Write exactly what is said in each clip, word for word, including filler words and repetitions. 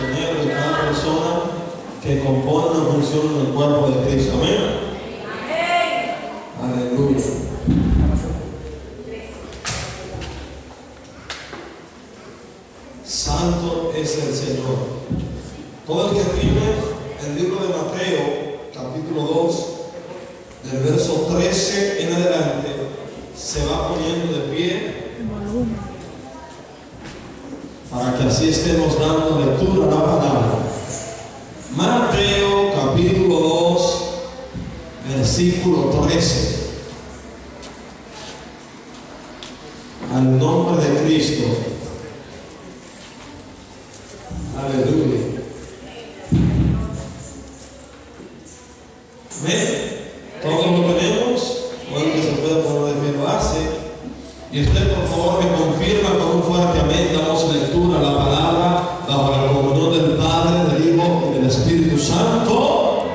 miembros, de cada persona que compone una función en el cuerpo de Cristo. Amén. Aleluya. Santo es el Señor. Todo el que escribe el libro de Mateo, capítulo dos, del verso trece en adelante, se va poniendo de pie para que así estemos dando lectura a la palabra. Mateo, capítulo dos, versículo trece. Al nombre de Cristo. Aleluya. Amén. Todos lo tenemos. Bueno, que se puede poner de pie lo hace. Y usted, por favor, me confirma con un fuerte amén. Damos lectura a la palabra bajo la comunión del Padre, del Hijo y del Espíritu Santo.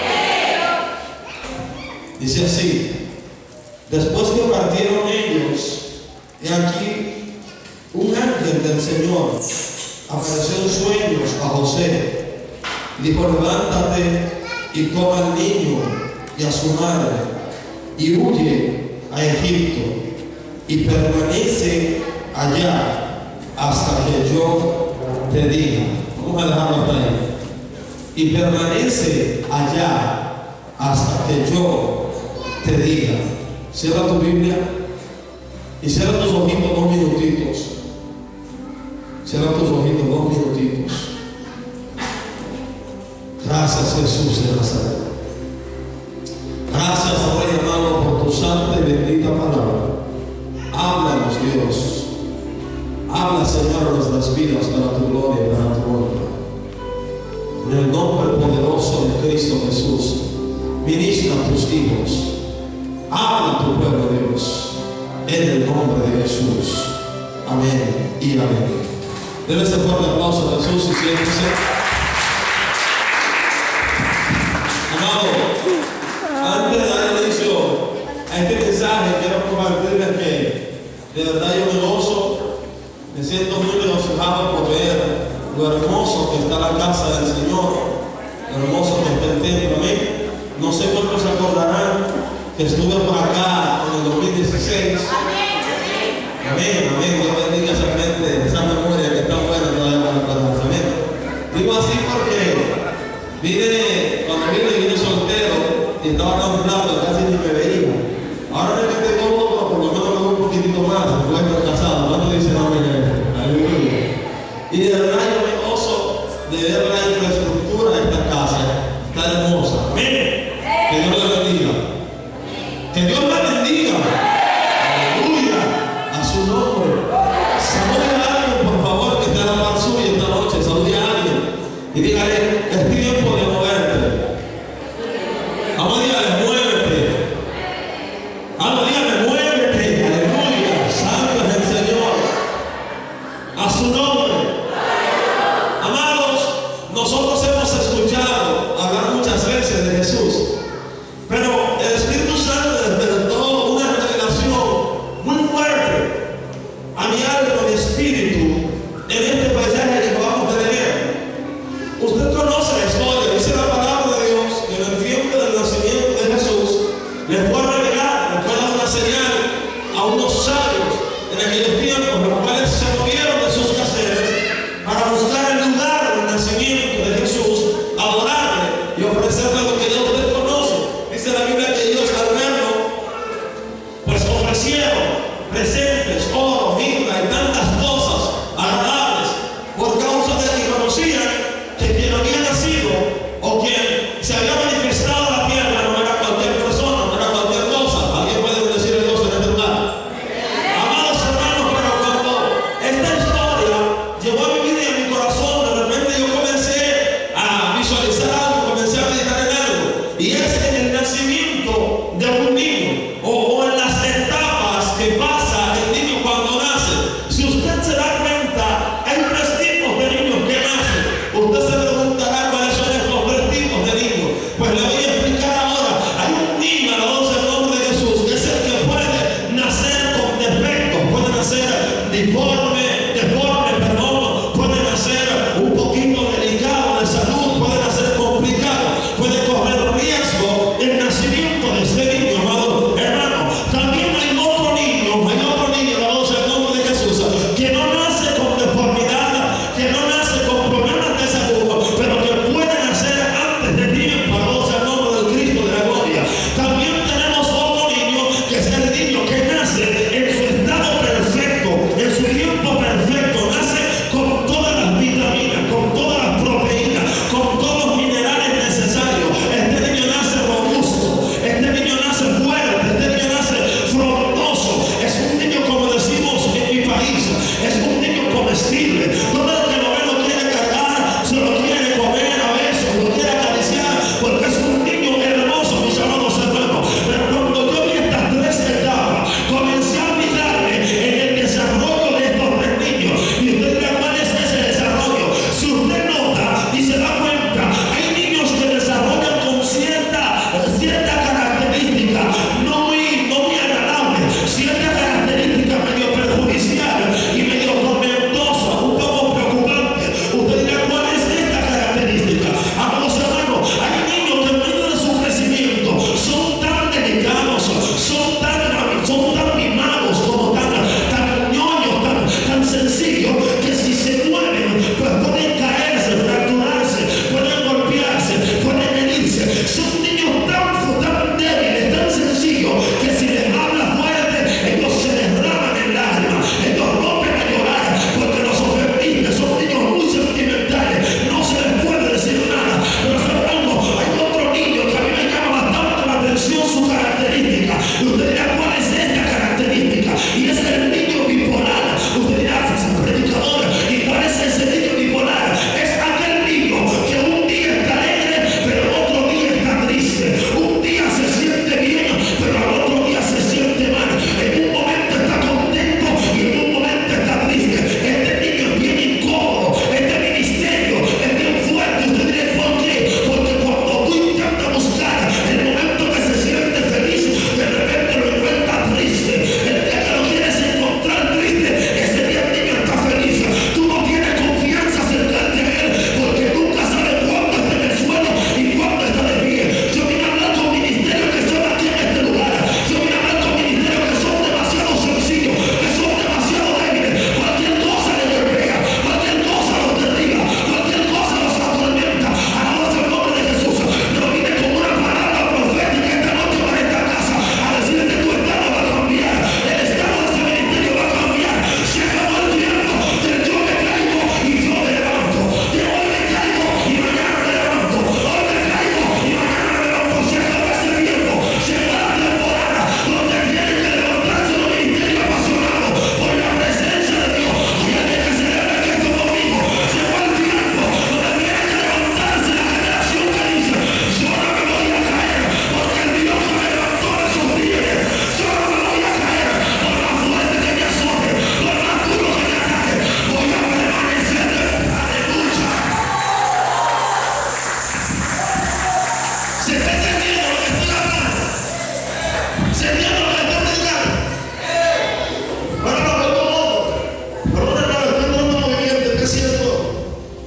Dice así: después que partieron ellos, he aquí un ángel del Señor apareció en sueños a José. Dijo: levántate y toma al niño y a su madre y huye a Egipto y permanece allá hasta que yo te diga. Vamos a dejarlo hasta ahí. Y permanece allá hasta que yo te diga. Cierra tu Biblia y cierra tus ojitos dos minutitos. Cierra tus ojitos dos minutitos. Gracias, Jesús de Nazaret. Gracias, Rey amado, por tu santa y bendita palabra. Háblanos, Dios. Habla, Señor, nuestras vidas para tu gloria y para tu honra. En el nombre poderoso de Cristo Jesús, ministra a tus hijos. Habla a tu pueblo, Dios. En el nombre de Jesús. Amén y amén. Denle ese fuerte aplauso a Jesús y siéntese. Amado, antes de dar inicio a este mensaje, quiero compartirles que de verdad yo me gozo, me siento muy regocijado por ver lo hermoso que está la casa del Señor, lo hermoso que está el templo. Amén. No sé cuántos se acordarán que estuve por acá en el dos mil dieciséis. Amén, amén. Dios bendiga esa mente, esa memoria que está buena todavía para el lanzamiento. Digo así porque vine, cuando vine, vine soltero y estaba tan rato y casi ni me veía. Ahora me quedé cómodo, por lo menos me veo un poquitito más, después de estar casado. ¿Cuánto dicen amén? Aleluya. Y de verdad yo me gozo de ver la infraestructura de esta casa. Está hermosa. Amén. Que Dios la bendiga. Que Dios la bendiga. Su nombre. Salude a alguien, por favor, que está en la par suya esta noche. Salude a alguien y dígale: es tiempo de moverte. Vamos, dígale: muévete. Vamos, dígale: muévete. Aleluya. Santo es el Señor. A su nombre. Amados, nosotros hemos escuchado hablar muchas veces de Jesús, pero el Espíritu Santo despertó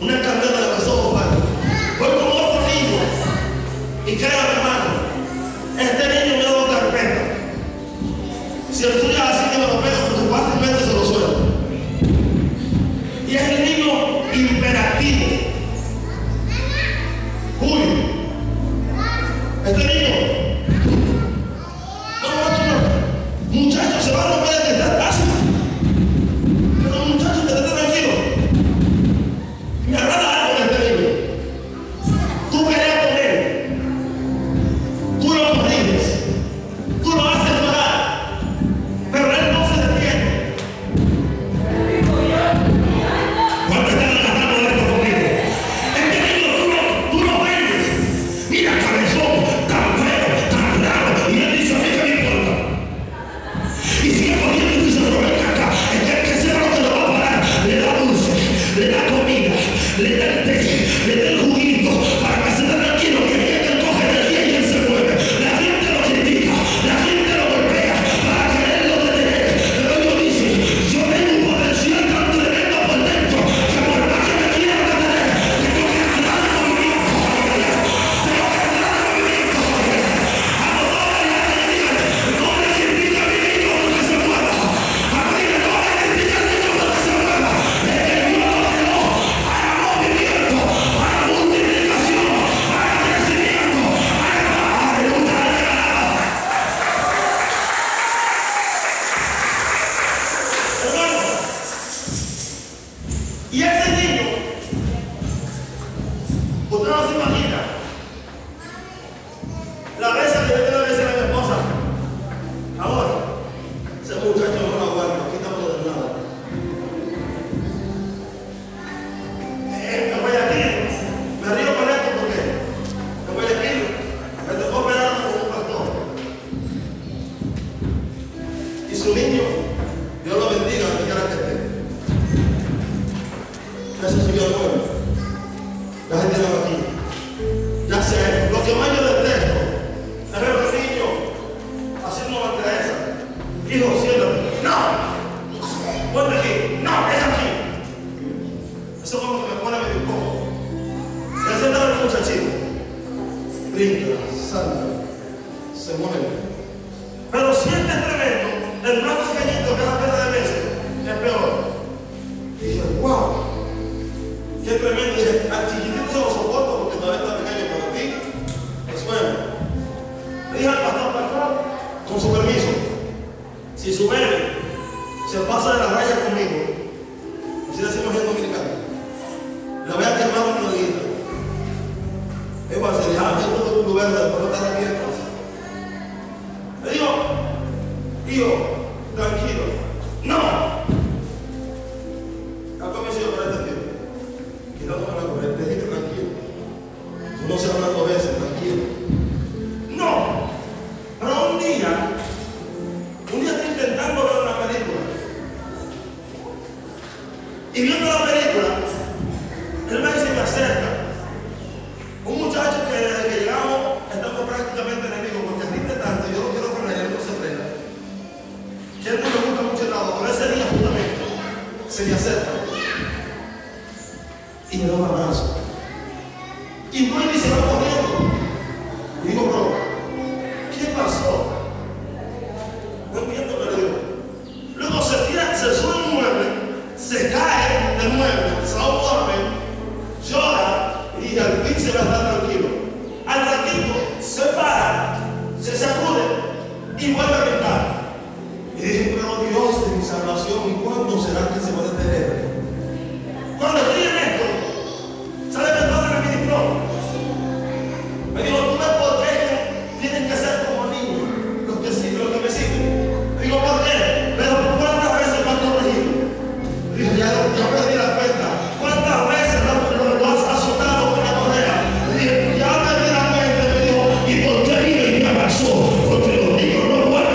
una candela de los ojos para voy con otro niño y queda mi hermano. Este niño me da una carpeta. Si el tuyo es así que me lo pega, pues fácilmente se lo suelta. Y es el niño imperativo. Uy, este niño, no, no, no, muchachos, se va a romper de esta casa. Pero muchachos, quédate tranquilo. Me agrada algo de este niño. Tú peleas con él. Tú lo corriges. Tú lo haces llorar. Pero él no se detiene. ¿Cuánto están agarrando de esto conmigo? Este niño tú lo, tú lo vendes. Mira, cabezón, tan feo, tan raro. Y él dice a mí que me importa. Y sigue poniendo y dice, Robert Caca, es que el que sea lo que lo va a parar. Le da dulce, le da comida, le da el té, le da el juguito, para que se esté tranquilo, que el que coge energía y él se mueve. La gente lo critica, la gente lo golpea, para quererlo detener. Pero ellos dicen, yo tengo un potencial tan tremendo por dentro, que por más que me quieran detener, tengo que entrar en movimiento. Tengo que entrar en movimiento. A los jóvenes le digan, no le critica a mi niño porque se mueva. A mí no le critica al niño porque se mueva. Es que Dios lo creó para movimiento, para multiplicación, para crecimiento, para aleluya. Hermano, y ese niño, usted no se imagina la vez que yo le decía a mi esposa, ahora, ese muchacho no lo aguanta, quítame de nada. En Guayaquil, me río con esto porque en Guayaquil me tocó operar con un pastor. Y su niño, Dios lo bendiga, donde quiera que esté. Eso sí yo nuevo. La gente no aquí. Ya sé, lo que más yo detesto es ver a un niño haciendo una cabeza. Hijo, siéntate. No. Ponte aquí. No, es aquí. Eso como que me pone medio incómodo. Ya se está el muchachito. Brinca, salta, se mueve. Pero si este es tremendo, el más pequeñito que es la pena de meses es peor. Y dije, wow, qué tremendo. Y dije, al chiquitito se lo soporto porque todavía está pequeño, pero a ti es bueno. Le dije al pastor, pastor, con su permiso, si su bebé se pasa de la raya conmigo, así decimos en dominicano, le voy a quemar una nalguita. Es igual, se le deja aquí todo el lugar de la pelota de aquí. Le digo, hijo, tranquilo. No. Acá me sigo para este tiempo. Quitándome la corriente, le dije tranquilo. Tú no se hablas dos veces, tranquilo. No. Pero un día, un día estoy intentando ver una película. Y viendo la película, él me dice, me acerca. Un muchacho que desde que llegamos estamos prácticamente enemigos porque rinde tanto, yo lo quiero frenar, él no se frena. Que él no me gusta mucho el lado, pero ese día justamente se me acerca y me da un abrazo. Y voy y se va corriendo. Y digo, bro, ¿qué pasó? No entiendo, pero digo. Luego se tira, se sube un mueble, se cae del mueble, se va a un golpe, llora y al fin se va a estar tranquilo. Al ratito se para, se sacude y vuelve a gritar. Y dije, pero Dios de mi salvación, ¿y cuándo será que se va a detener? Cuando estoy en esto, ¿sabe qué padre me ministró? Me dijo, ¿tú ves por qué tienen que ser como niños los que, los que me siguen? Me digo, ¿por qué? Pero ¿cuántas veces me han corregido? Me dijo, ya, ya perdí la cuenta. ¿Cuántas veces lo, lo, lo has azotado con la correa? Me dije, ya perdí la cuenta. Me dijo, ¿y por qué vino y me abrazó? Porque los niños no vuelven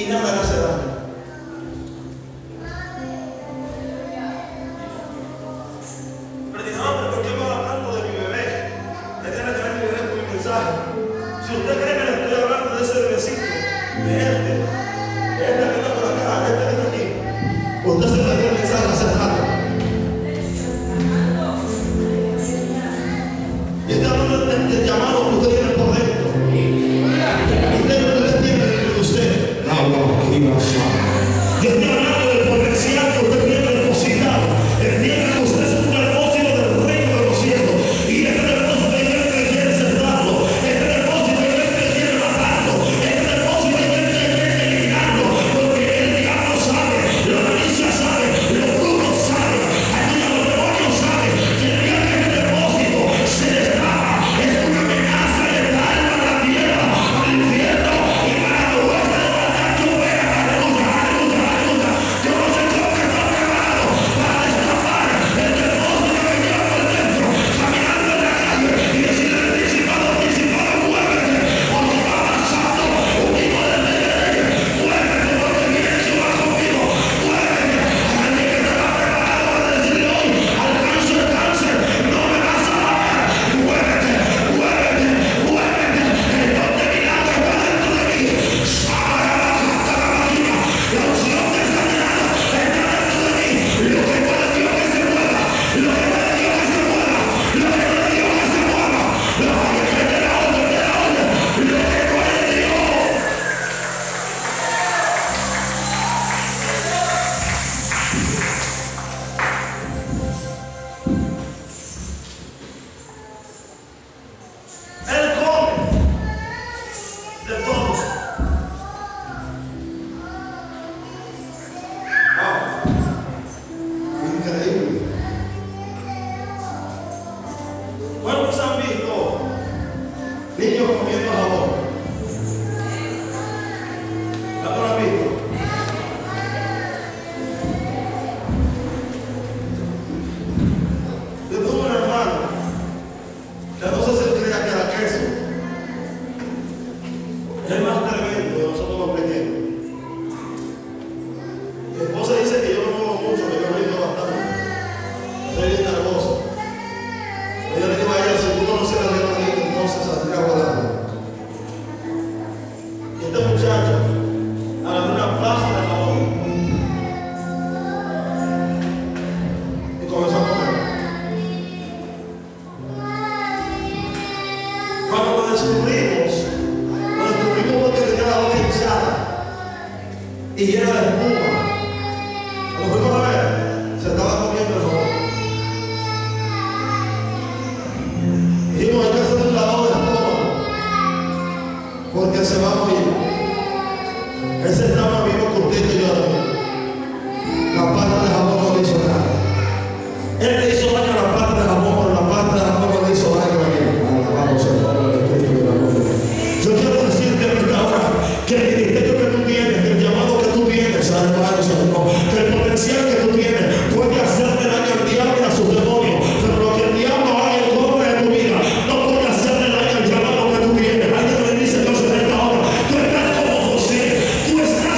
y nada le hace daño. Predicador, ¿por qué me habla tanto de mi bebé? ¿Qué tiene que ver mi bebé con mi mensaje? Si usted cree que le estoy hablando de ese bebecito, de este, de este que está por acá, de este que está aquí, usted se perdió el mensaje hace rato. Y está hablando del, del llamado que usted tiene por dentro. Usted no le tiene de usted. No, no, aquí va a ser. Yo estoy hablando del potencial que usted tiene depositado. Entiende que usted es un depósito del reino de los cielos. Y este depósito hay gente que quiere cerrarlo. Este depósito hay gente que quiere matarlo. Este depósito hay gente que quiere eliminarlo. Porque el diablo sabe, la malicia sabe, los brujos saben, hasta los demonios saben que el día que este depósito se destapa, es una amenaza de dar a la tierra, al infierno y para la vuelta de la lluvia. Aleluya, aleluya, aleluya. Yo no sé cómo que está preparado para destapar el depósito que lleva por dentro, caminando en la calle y decirle al principado, principado, muévete, porque va avanzando un hijo de Dios. Muévete, porque viene Jehová conmigo. Muévete. Hay alguien que está preparado para decirle hoy, alcanzo el cáncer, no me vas a parar. Muévete, muévete, muévete. El don de milagro está dentro de mí. La unción de sanidad está dentro de mí. Lo que puede Dios que se mueva. Lo que puede Dios que se mueva. Lo que puede Dios que se mueva. Lo que puede la orden de la orden. Lo que puede Dios. Él come de todo. Wow. Increíble. ¿Cuántos han visto niños comiendo jabón? ¿Cuántos lo han visto? Yo tuve un hermano que no sé si él creía que era queso. Es más tremendo de nosotros los pequeños. Mi esposa dice que yo no muevo mucho, que yo rindo bastante. Soy bien nervoso. Pero yo le digo a ella, si tú conoces la ley, entonces saldría volando. Y este muchacho, a la de una plaza de jabón, y comenzó a comer. Cuando lo descubrimos, lo descubrimos porque tenía la boca hinchada y llena de espuma. Cuando fuimos a ver, se estaba comiendo el jabón. Dijimos, hay que hacer un lavado de estómago porque se va a morir. Ese está más vivo que usted y yo ahora mismo. La pata de jabón no le hizo nada. Él le hizo daño a la pata de jabón, pero la pata de jabón no le hizo daño a él. Alabado sea el nombre del Cristo y de la gloria. Yo quiero decirte en esta hora que el ministerio que tú tienes, que el llamado que tú tienes, hermano, Señor, que el potencial que tú tienes puede hacerle daño al diablo y a sus demonios, pero lo que el diablo haga en contra de tu vida no puede hacerle daño al llamado que tú tienes. Alguien me dice entonces en esta hora, tú estás como José, tú estás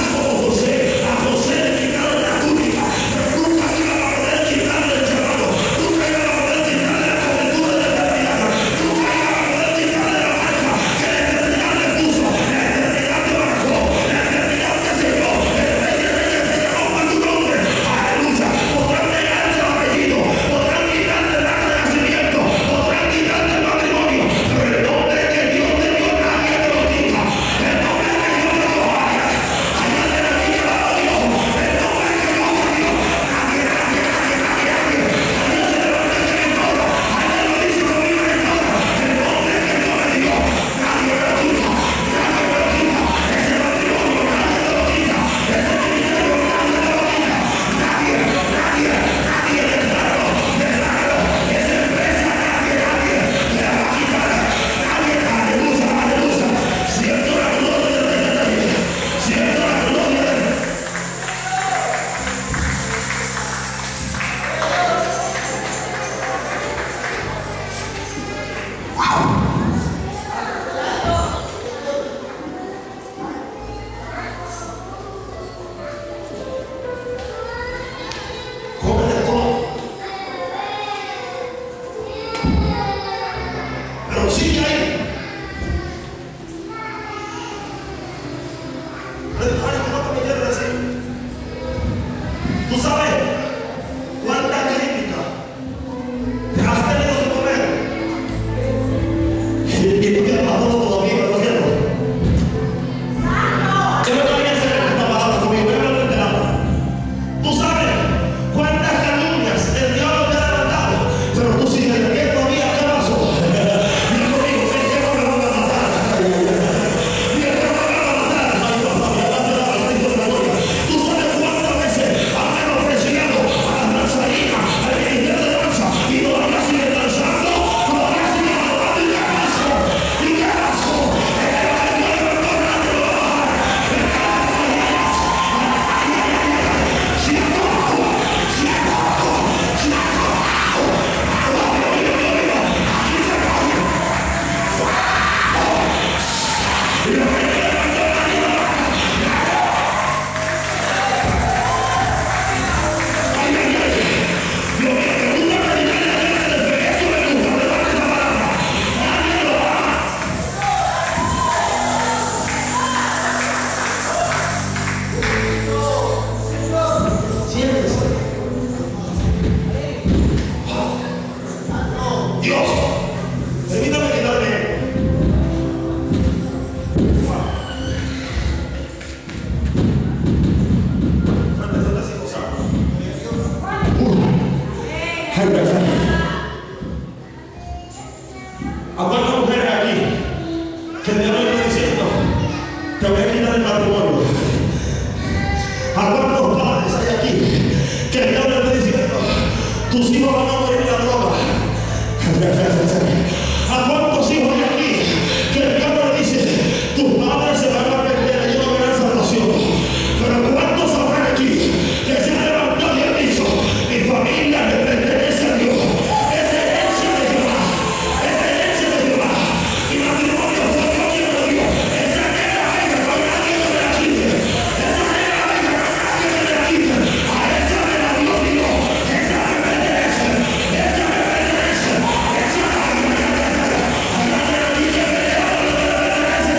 Dios me está diciendo, te voy a quitar el matrimonio. ¿A cuántos padres hay aquí que Dios me está diciendo, tus hijos van a morir en la droga? ¿A cuántos hijos hay aquí que Dios me dice, tus padres se van a perder, ellos no verán salvación? Pero ¿cuántos habrán aquí que se han levantado y han dicho, mi familia le pertenece a Dios? Es herencia de Jehová, es herencia de Jehová. Mi matrimonio fue Dios quien me lo dio. Esa negra venga, con nadie me la quite. Esa negra venga, con nadie me la quite. A esa me la dio Dios. Esa me pertenece. Esa me pertenece. Esa me pertenece. A nadie me dice que le hago lo que me pertenece.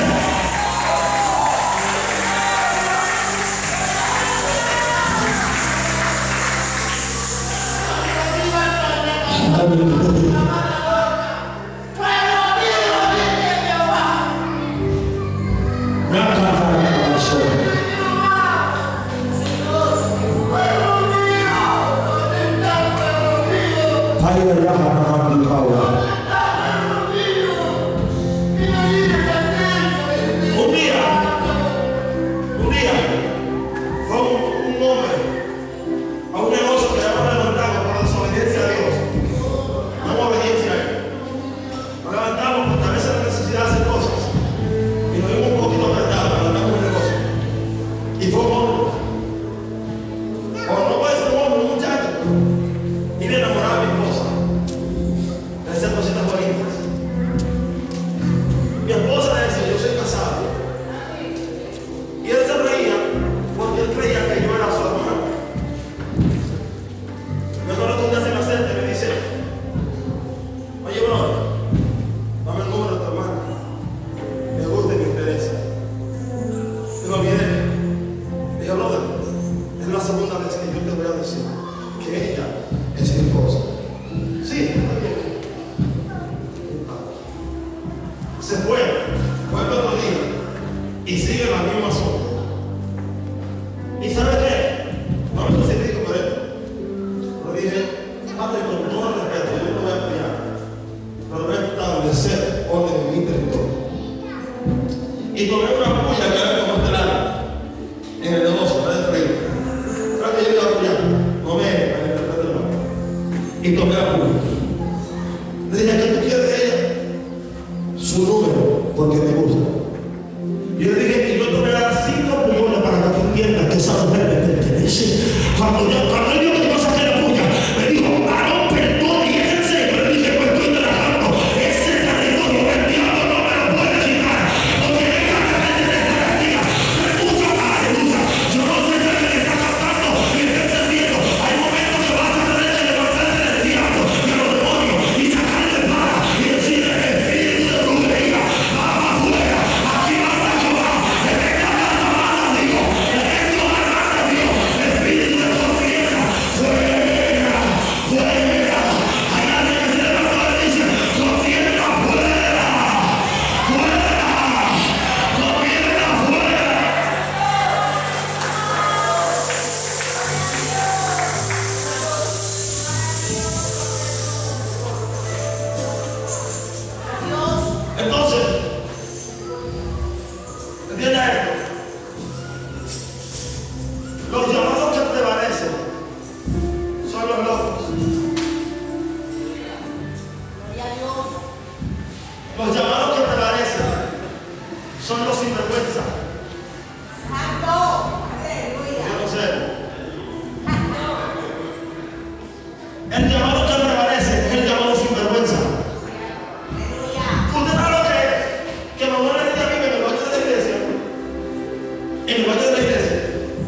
Un día, un día, fue un, un hombre a un negocio que había levantado por desobediencia a Dios. No obediencia a Él. Lo levantamos porque a veces la necesidad de hacer cosas. Y nos dimos un poquito apretado, levantamos un negocio. Y fue un hombre. O no puede ser un hombre, un muchacho. Y me enamoraba de mi esposa. Le decía cositas bonitas. Mi esposa le decía, yo soy casado. Y él se reía porque él creía que yo era su hermano. Me acuerdo que un día se me acerca y me dice, oye, bro, dame el número de tu hermano. Me gusta y me interesa. Digo, viene. Digo, brother, es la segunda vez que yo te voy a decir que ella es mi esposa. Sí, está bien. Se fue, fue el otro día y sigue la misma zona. ¿Y sabe qué? No me crucifico por esto. Lo dije, padre, con todo el respeto, yo no lo voy a apoyar, pero voy a establecer orden en mi territorio. Y tomé una puya que era como este lado, en el negocio, para el frente. Para que yo iba a apoyar, no me para el respeto. Y tomé la puya. Le dije, ¿qué tú quieres de ella? Su número, porque me gusta. Yo le dije que yo te voy a dar cinco puñones para que tú entiendas que esa mujer me pertenece. Cuando yo, cuando él vio que yo saqué la puña, me dijo, varón, perdón, y déjense. Yo le dije, pues estoy trabajando. Ese territorio, el diablo no me lo puede quitar. Porque esta me pertenece a la tía. Me gusta, aleluya. Yo no sé si alguien está cantando y está entendiendo. Hay momentos que vas a tener que levantarte del diablo y a los demonios y sacarle para y decirle, espíritu de brujería, va afuera. Aquí manda Jehová. De esta casa manda Dios. De esto manda Dios. Espíritu de confianza, fuera, fuera. Hay alguien que se levantó y dice, confianza fuera, fuera, confianza fuera. Entonces, entienda esto. Los llamados que prevalecen son los locos. Los llamados que prevalecen son los sinvergüenza. Yo no sé. El llamado que prevalece es el llamado sinvergüenza. ¿Usted sabe lo que es? Que me voy a decir a mí en el baño de la iglesia. En el baño de la iglesia.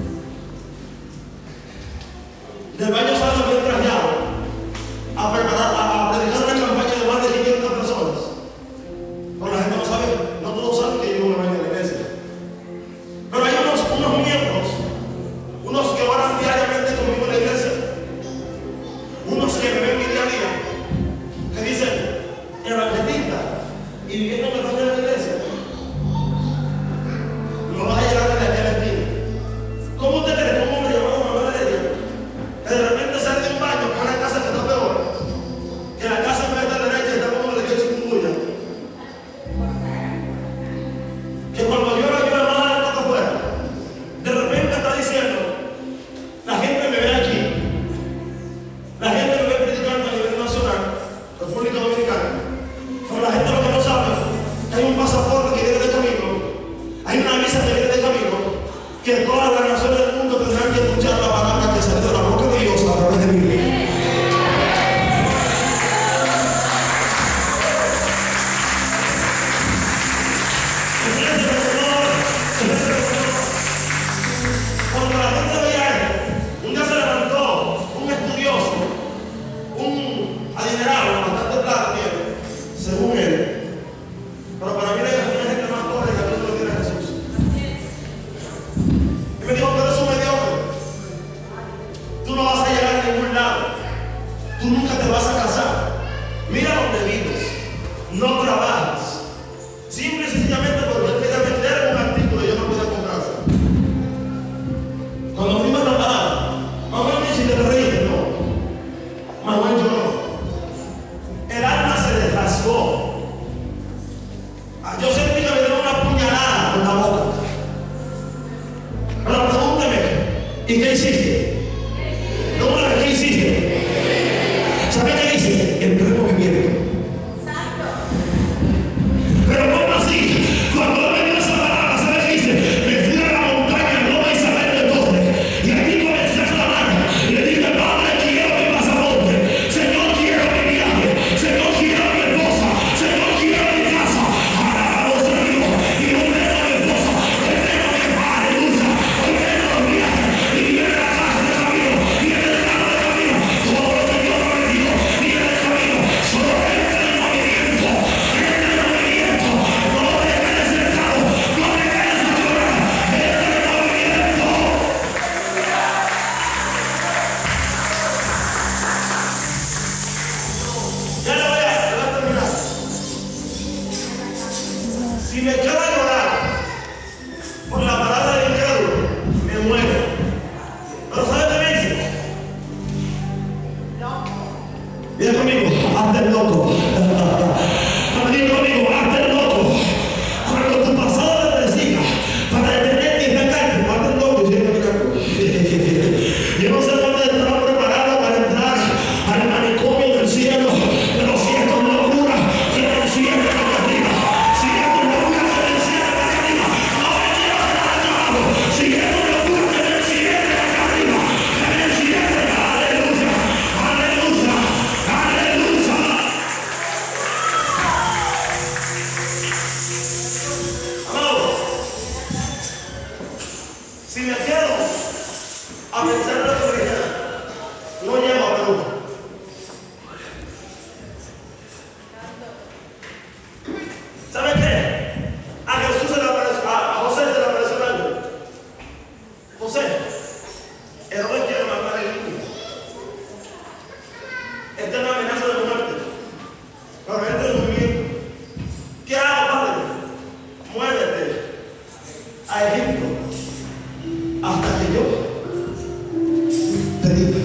Del baño salgo bien trajeado a preparar, a, a predicar una campaña de más de quinientas personas. Pero la gente no sabe, no todos saben que yo vivo en el baño de la iglesia. pasaporte que viene de camino, hay una visa que viene de camino, que todas las naciones del mundo tendrán que escuchar la palabra que salió de la boca de Dios a través de mí. Cuando la gente veía esto, un día se levantó un estudioso, un adinerado, bastante plata tiene, según él. Pero para mí la gente más pobre que a Dios lo tiene Jesús. Y me dijo, tú eres un mediocre. Tú no vas a llegar a ningún lado. Tú nunca te vas a casar. Mira donde vives. No trabajas. Simple y sencillamente porque él quería meter un artículo y yo no podía comprarse. Cuando me iban a hablar, Manuel me dice, ¿te reíste? No. Manuel lloró. El alma se le rasgó. Yo sentí que me dieron una puñalada en la boca. Ahora pregúnteme, ¿y qué hiciste? ¿Cómo la qué hiciste? ¿Sabes qué hice? Entré en movimiento. Pero ¿cómo así? Cuando me dio esa palabra, ¿sabes qué hice? Me fui a la montaña, no me Isabel de Torres, y aquí comencé a clamar. Y le dije, Padre, quiero mi pasaporte. Señor, quiero mi viaje. Señor, quiero mi esposa. Señor, quiero mi casa. Alabamos a Dios. Y ordeno a mi esposa. Ordeno a mi padre. Aleluya. Ordeno los viajes. Y viene la casa de camino. Viene el carro de camino. Todo lo que Dios me dijo. Viene de camino. Solo entra en movimiento. Entra en movimiento. No te quedes sentado. No te quedes a llorar. Entra en movimiento. Ya lo voy a, lo voy a terminar. Si me quedo a llorar por la palabra del incrédulo, me muero. Pero ¿sabes qué me dice? Diga conmigo, hazte el loco. Diga conmigo, hazte el loco. Cuando tu pasado te persiga para detenerte y sacarte, hazte el loco y sigue caminando. Yo no sé dónde estarán preparados para entrar al manicomio del cielo, pero si esto es locura, que me encierren acá arriba. Si esto es locura, que me encierren acá arriba. No me quiero quedar abajo. Si esto es locura, que me encierren acá arriba. Que me encierren. Aleluya. Aleluya. Aleluya. Amado, si me quedo a pensar en la autoridad, no llego a Perú. ¿Sabe qué? A Jesús se le apareció, a, a José se le apareció el ángel. José, Herodes quiere matar al niño. Esta es una amenaza de muerte. Pero este es muy bien. ¿Qué hago, padre? Muévete a Egipto hasta que yo te diga.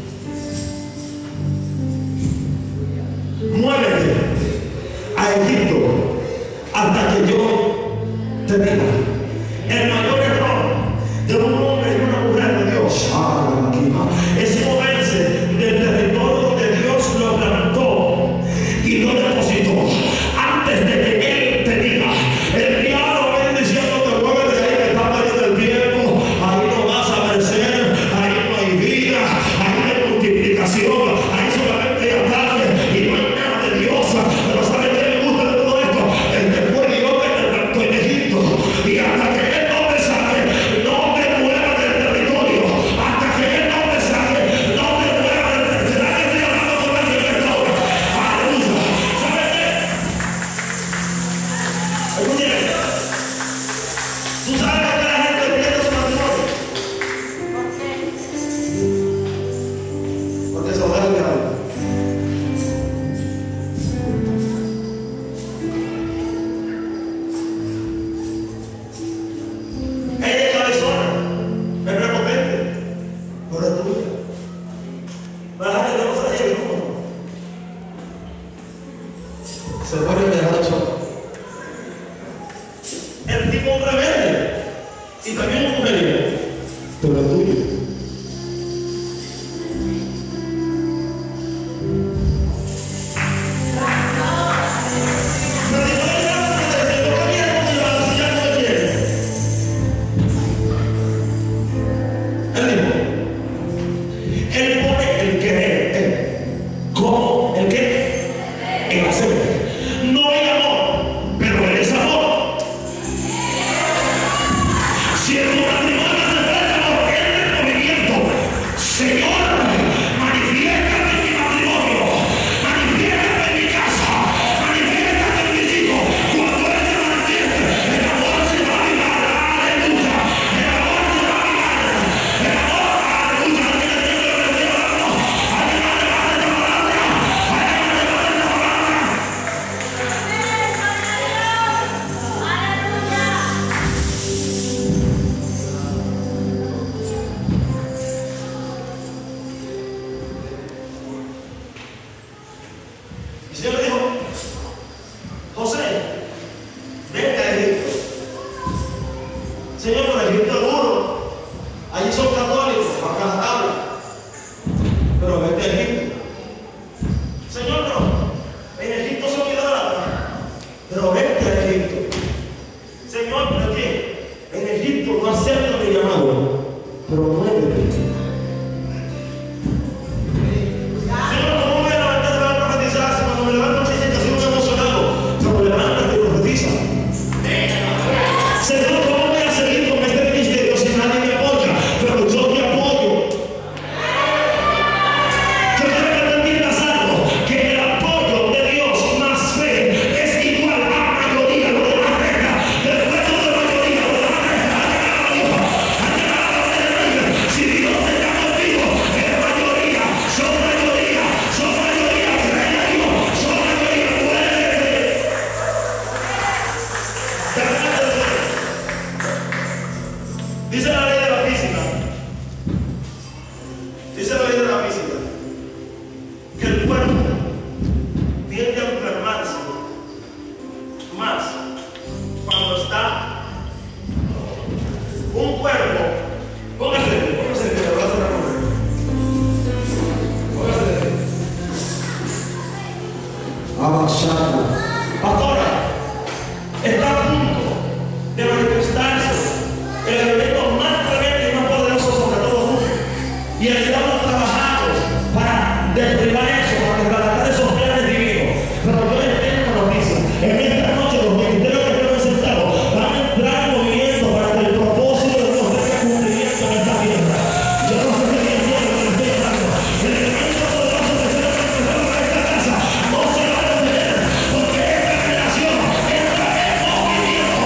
Muévete a Egipto hasta que yo te diga. El mayor error de un hombre y una mujer de Dios es moverse del territorio donde Dios lo plantó y lo depositó antes de que Él te diga. El diablo viene diciendo que muévete de ahí, que está perdiendo el tiempo, ahí no vas a vencer, ahí no hay vida, ahí no hay multiplicación, ahí solamente hay ataque y no hay nada de Dios. Pero ¿sabe qué me gusta de todo esto? El que fue Dios que te plantó en Egipto, y hasta que Él no me saque, no me mueva del territorio, hasta que Él no me saque, no me mueva del territorio. Nadie estoy hablando con el director. Aleluya. ¿Sabe qué? Escuchen, ¿tú sabes por qué la gente pierde su matrimonio? Porque se lo dejan de algo. Ella es cabezona, es prepotente, pero es tuya. La gente no se la lleve, ¿no? Se puede dejar solo. El tipo rebelde y también un mujeriego, pero es tuyo. Me dijo, Señor, pero Egipto es duro. Allí son católicos, acá la tabla. Pero vete a Egipto. Señor, no. En Egipto son idólatras. Pero vete a Egipto. Señor, pero ¿qué? En Egipto no acepto mi llamado. Pero muévete. Señor, ¿cómo voy a levantar para profetizar? Si cuando me levanto me dicen que soy un emocionado. Pero levántate y profetiza. Señor, ¿cómo voy a seguir con este ministerio si nadie me apoya? Pero yo te apoyo. Yo quiero que te entiendas algo, que el apoyo de Dios más fe es igual a mayoría, lo de la reja. Después de la mayoría, lo de la reja. Si Dios está contigo, es mayoría, son mayoría, son mayoría, cree a Dios, son mayoría, muévete. Dice la ley de la física, dice la ley de la física, que el cuerpo tiende a enfermarse más cuando está un cuerpo. Póngase, póngase que le va a hacer la mujer. Póngase. Avanzada. Pastora, está a punto de manifestarse el elemento más tremendo y más poderoso sobre todo mundo. Y estamos trabajando para derribar eso, para desbaratar esos planes divinos. Pero yo les tengo una noticia. En esta noche los ministerios que están sentados van a entrar en movimiento para que el propósito de Dios tenga cumplimiento en esta tierra. Yo no sé si me entienden lo que estoy hablando. El elemento poderoso que se va a manifestar para esta casa no se va a detener, porque esta generación entra en movimiento.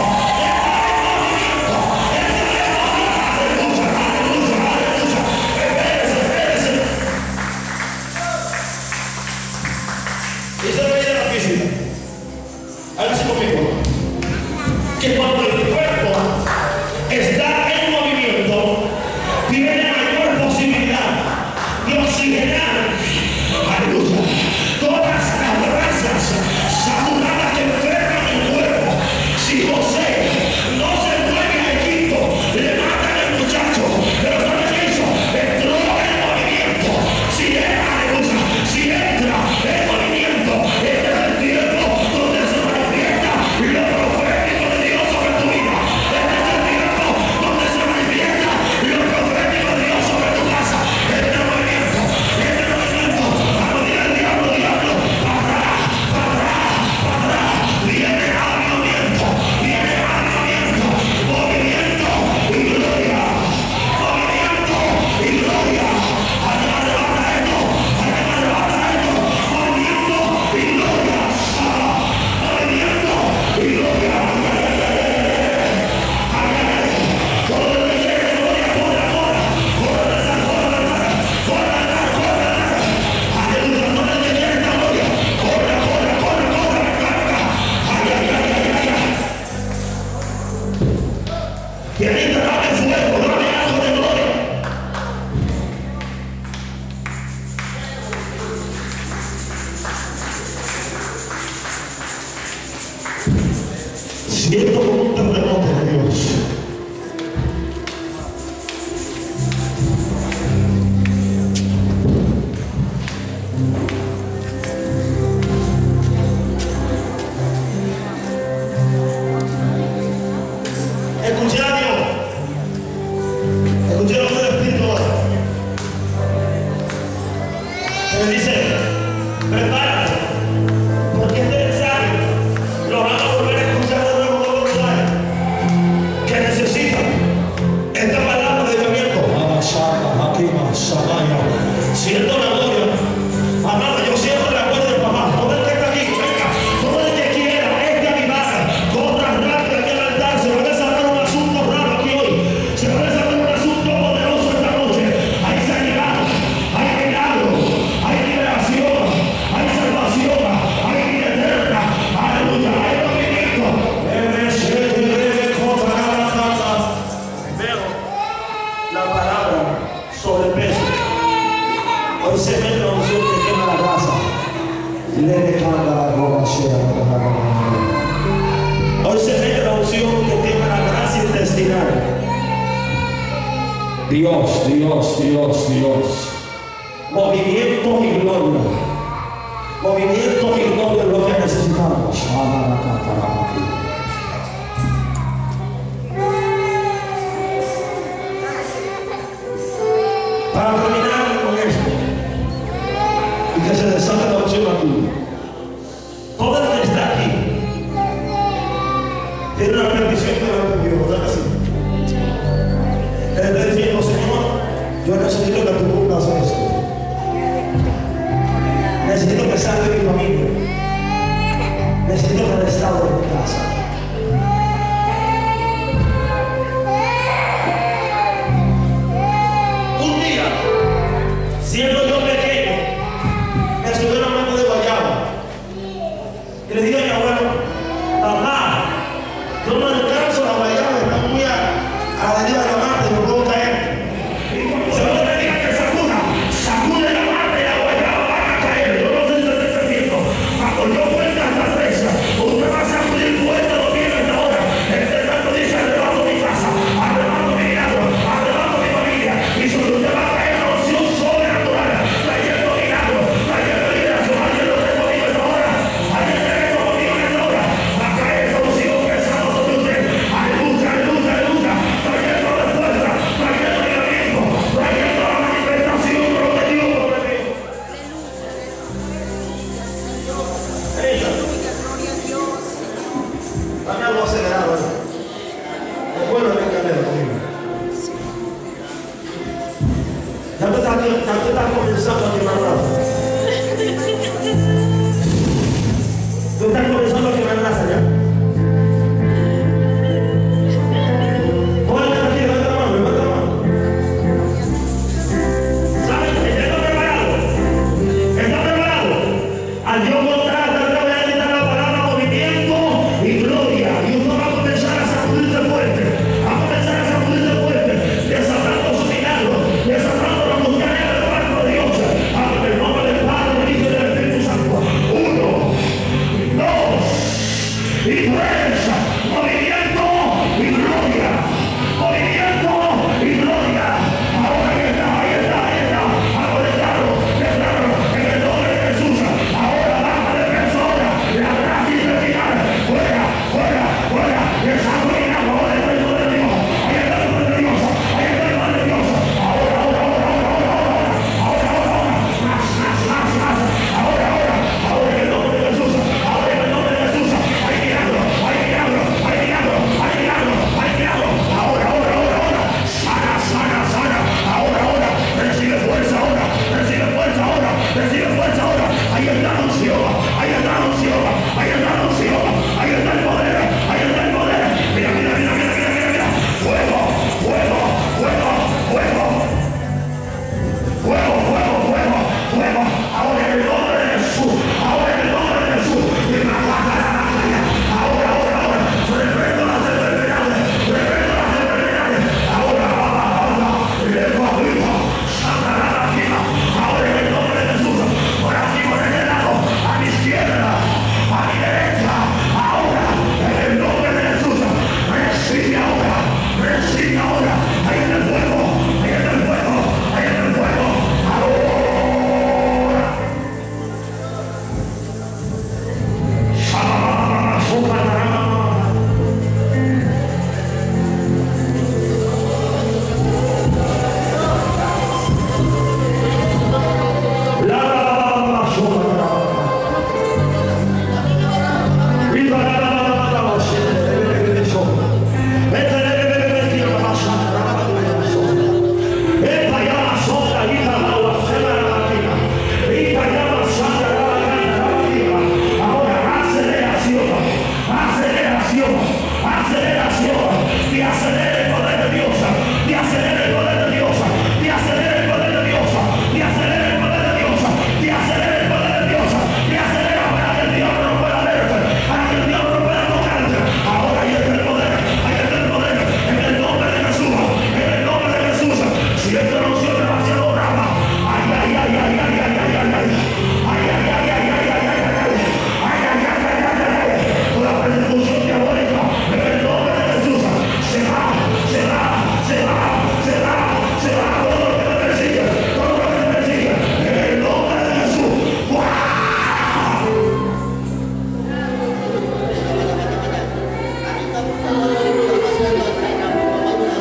Dice la ley de la física, hágase conmigo, que cuando el cuerpo está en movimiento, tiene mayor posibilidad de oxigenar, aleluya, todas las grasas saturadas que enferman el cuerpo. Si José no se mueve a Egipto, le matan al muchacho, pero ¿sabe qué hizo? Entró en movimiento. Si él, aleluya, si entra en movimiento, este es el tiempo donde se manifiesta lo profético de Dios sobre tu vida. Este es el tiempo donde se manifiesta lo profético de Dios sobre tu casa. Este es el movimiento, este es el movimiento. Vamos a decir al diablo, diablo, para atrás, para atrás, para atrás. Viene avivamiento, viene avivamiento, movimiento y gloria, movimiento y gloria. Arriba levanta esto, arriba levanta esto, movimiento y gloria, movimiento y gloria. Todo lo que llegue de gloria, corra, corra, corra, corra, corra, corra, aleluya, todo lo que llegue de gloria, corra, corra, corra, corra, carga, ay, ay, ay, ay, ay. Pianista, dame fuego, dame algo de gloria. Siento como un terremoto de Dios. Escuché a Dios. Dios, Dios, Dios, Dios. Movimiento y gloria. Movimiento y gloria es lo que necesitamos. Para terminar con esto y que se desate la opción aquí, todo el que está aquí tiene una petición delante de Dios, ¿verdad que sí? Él está diciendo, Señor, yo necesito que tú cumplas esto. Necesito que salve mi familia. Necesito que restaure mi casa. Un día, siendo yo pequeño, me subí a una mano de guayaba y le dije a mi abuelo, papá, yo no alcanzo la guayaba, está muy a, a la deriva de la mano y no puedo caer. Y cuando se lo le diga que sacuda, sacude la mano y la guayaba van a caer. Yo no sé si se está haciendo. Cuando yo cuenta hasta tres, usted va a sacudir fuerte los pies a esta hora. Este tanto dice, arrebato mi casa, arrebato mi milagro, arrebato mi familia. Y sobre usted va a caer una opción sobrenatural, trayendo milagro, trayendo liberación. Alguien lo tengo conmigo en esta hora. Alguien lo tengo conmigo en esta hora. Va a caer esa opción pesada sobre usted.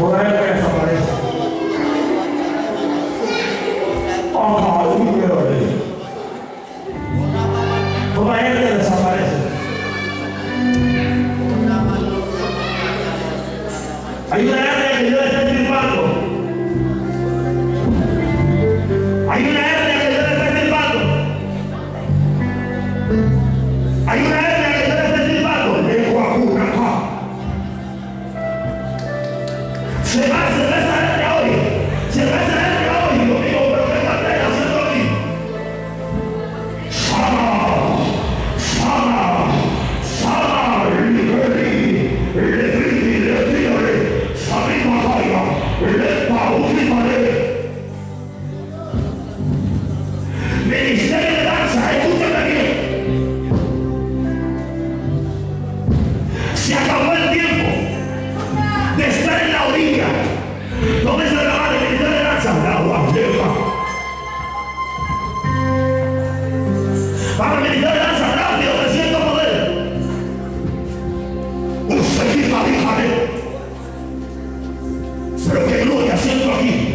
Toda gente desaparece. Oh, toda gente desaparece. Hay una hernia que yo le estoy firmando. Hay una hernia que yo le estoy firmando. Hay una hernia que yo le estoy firmando. En Guajura. Se va, se va esa hernia hoy. Se va esa hernia hoy. Yo digo, pero ¿qué está haciendo aquí? Sana, sana, sana, liberi, liberi, liberi, sabima kaya, lepa ufimare. Ministerio de danza, escúchame bien. Se acabó el tiempo de estar en la orilla. ¿Dónde se graba el ministerio de danza? La guardeja. Para el ministerio de danza rápido, me siento poder. Usted misma, díjame. Pero qué gloria siento aquí.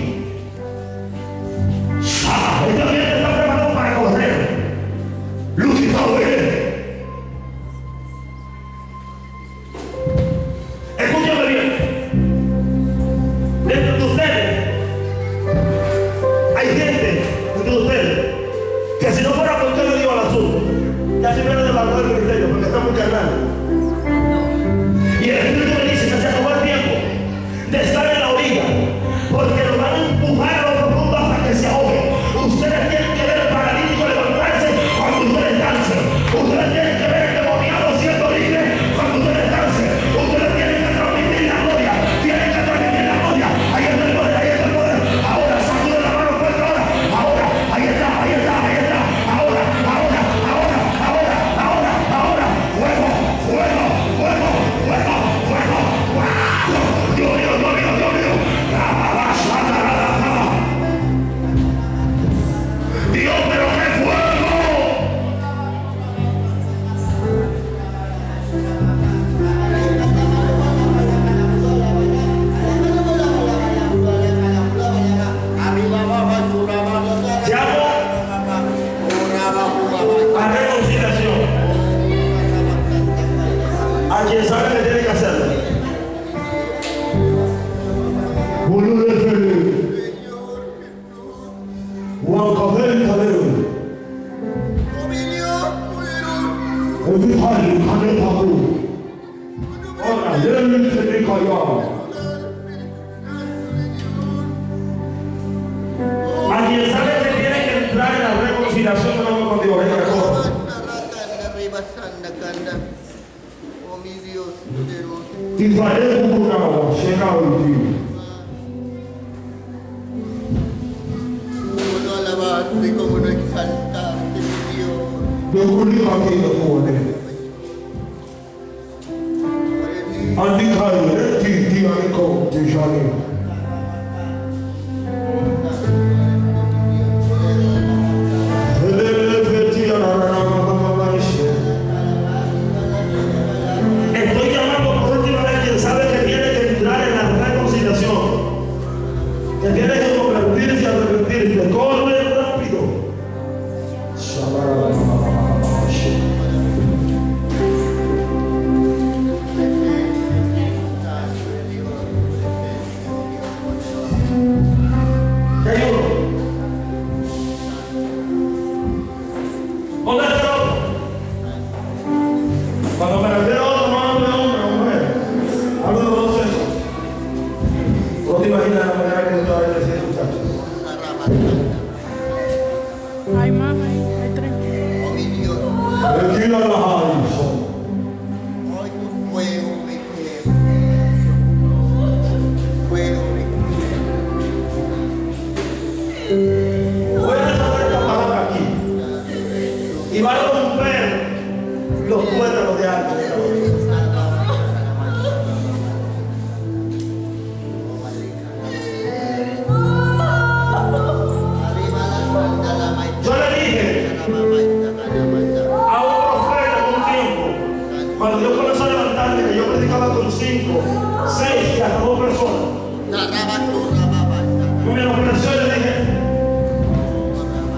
Ah, esta gente está preparado para correr. Luz y poder. Escúchame bien. Dentro de ustedes hay gente, dentro de ustedes, que si no fuera porque yo digo al asunto, ya se viene de la del ministerio, porque está muy carnal. Y el Espíritu me dice que se acabó el tiempo de estar en la orilla, porque lo van a empujar a lo profundo hasta que se ahogue. Ustedes tienen que ver el paralítico levantarse cuando ustedes dancen. Ustedes tienen que ver el demoniado siendo libre cuando ustedes dancen. Ustedes tienen que transmitir la gloria. Tienen que transmitir la gloria. Ahí está el poder, ahí está el poder. Ahora sacude la mano fuerte ahora. Ahora, ahí está, ahí está, ahí está. Ahora, ahora, ahora, ahora, ahora, ahora. Fuego, fuego, fuego, fuego, fuego. ¡Wow! Dios mío, Dios mío, Dios mío. Dios, pero qué fuego. Llamo a reconciliación a quien sabe que tiene que hacerlo. Uno de feliz. Juan Cabel Calero. Evitali Canetabu. Ahora, Lenin Fedekaya. A quien sabe que tiene que entrar en la reconciliación con el con Dios. Venga, cosa. Y faré un programa, llega hoy. Como no exaltarte, Dios. Yo cultivo aquí los jóvenes. Andicai, Reti, Tianico, Tijani. Estoy llamando por última vez quien sabe que tiene que entrar en la reconciliación, que tiene que convertirse y arrepentirse. Corre rápido. ¿Qué hay uno? ¿Dónde está el otro? Cuando me refiero a otro, no hablo de hombre o mujer. Hablo de dos sexos. ¿No te imaginas la manera que yo estaba diciendo, muchachos? Hay más, hay, hay tres. Tranquila la hay. Hoy tu fuego me quema. Fuego me quema. Voy a dejar esta palanca aquí y va a romper los cuernos de alto. Yo le dije a un profeta en un tiempo, cuando yo comencé a levantarme, que yo predicaba con cinco, seis y hasta dos personas,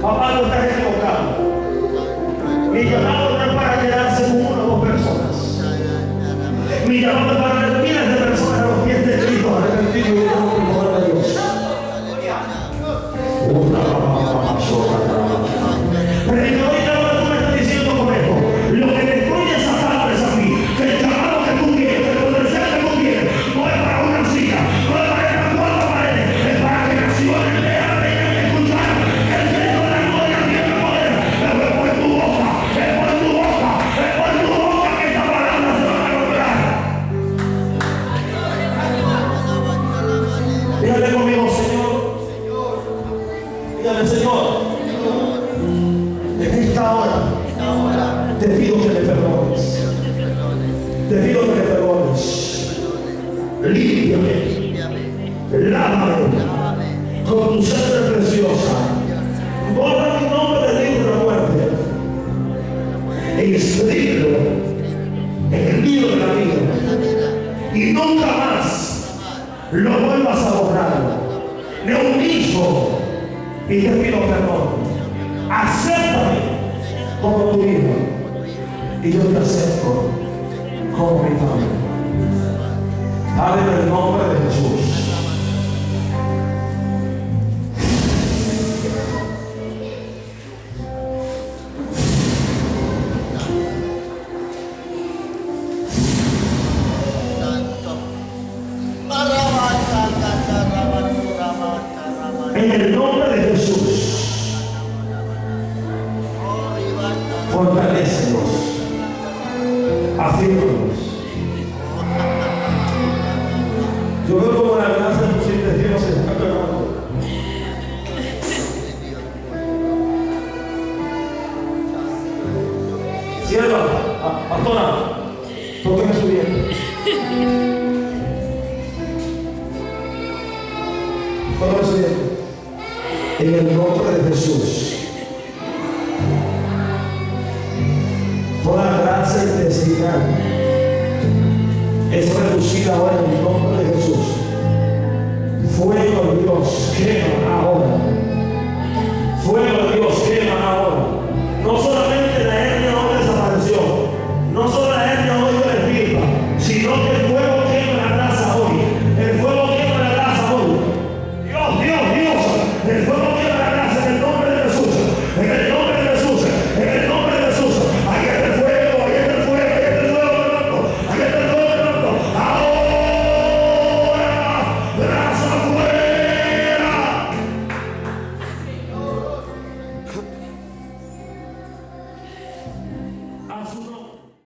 Papá, no estás equivocado. Mi llamado no es para quedarse con una o dos personas. Mi llamado es para ver miles de personas a los pies de Cristo, arrepentidos y llenos del poder de Dios. Predicador, y ahora tú me estás diciendo con esto, lo que destruye esa tarde es a mí, que el llamado que tú tienes, que el potencial que tú tienes, no es para una silla, no es para estas cuatro paredes, es para que naciones vean, vengan y escuchar que el Cristo de la gloria tiene poder. Es por tu boca, es por tu boca, es por tu boca que esta palabra se va a lograr. Dígale conmigo, Señor. Dígale, Señor. En esta hora te pido que me perdones. Te pido que me perdones. Límpiame. Lávame con tu sangre preciosa. Borra mi nombre del libro de la muerte e inscríbelo en el libro de la vida. Y nunca más lo vuelvas a borrar. Me humillo y te pido perdón. Acéptame como tu hijo y yo te acepto como mi padre. Padre, en el nombre de Jesús. En el nombre de Jesús. Fortalécenos, afírmanos. Yo veo como la grasa de tus intestinos se está quebrando. Sierva, pastora, tóqueme su vientre. Tóqueme su vientre. En el nombre de Jesús. Toda grasa intestinal es reducida ahora en